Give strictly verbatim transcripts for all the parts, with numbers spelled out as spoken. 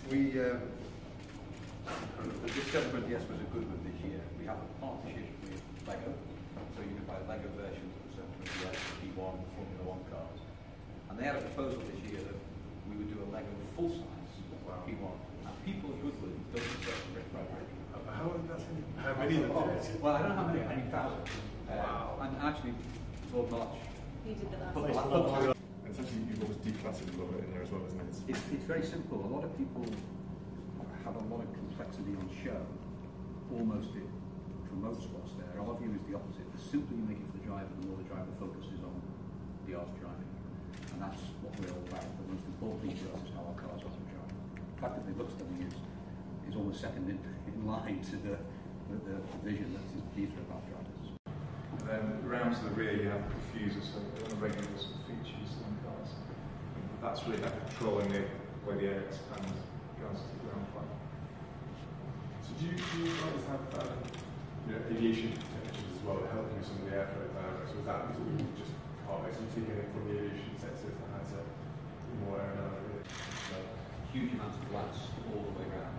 We, um, the Discover Yes was a good one this year. We have a partnership with Lego, so you can buy Lego versions of the seven twenty S, P one, Formula One cars. And they had a proposal this year that we would do a Lego full-size wow. P one. And people at Goodwood don't accept brick by brick. How, how many of them did? Well, I don't know how many, I mean thousands. Wow. Uh, and actually, Lord March. He did the last one. And essentially, you've always declassified a little bit in here as well, isn't it? It's, it's very simple. A lot of people have a lot of complexity on show, almost it for motorsports there. Our view is the opposite. The simpler you make it for the driver, the more the driver focuses on the art of driving. And that's what we're all about. The most important thing for us is how our cars are to drive. The fact that they look stunning is, is almost second in, in line to the, the, the vision that is Peter about drivers. And then around to the rear you have the diffuser, so one of the regular sort of features on cars. That's really like controlling the way the air expands goes to the ground plan. So do you, do you guys have um, you know, aviation technicians as well that help you with some of the airflow dynamics, or is that just part basically taking it from the aviation sector that has a more aerodynamic? So huge amounts of glass all the way around.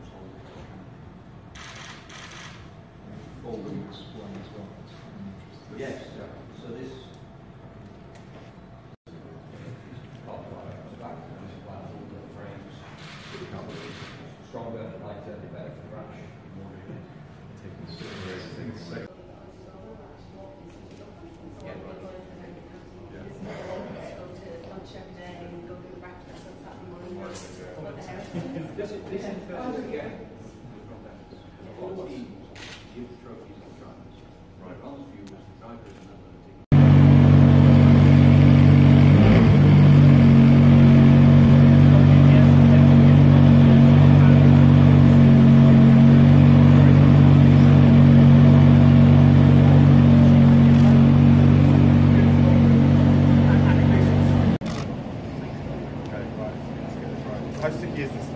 All wings one as well. Yes. Yeah. So this stronger, lighter, better for the crash. This is this is first again. All teams give trophies to drivers. Right. All of you as the drivers and other teams. Okay, right. Let's get this right. How sticky is this?